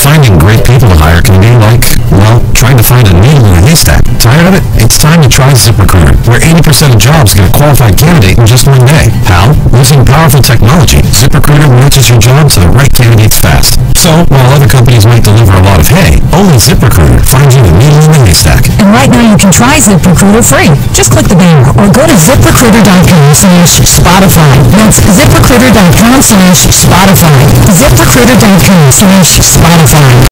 Finding great people to hire can be like, well, trying to find a needle in a haystack. Tired of it? It's time to try ZipRecruiter, where 80% of jobs get a qualified candidate in just one day. How? Using powerful technology, ZipRecruiter matches your job to the right candidates fast. So, while other companies might deliver a lot of hay, only ZipRecruiter finds you the needle in the haystack. And right now you can try ZipRecruiter free. Just click the banner or go to ziprecruiter.com/Spotify. That's ziprecruiter.com/Spotify. ziprecruiter.com/Spotify.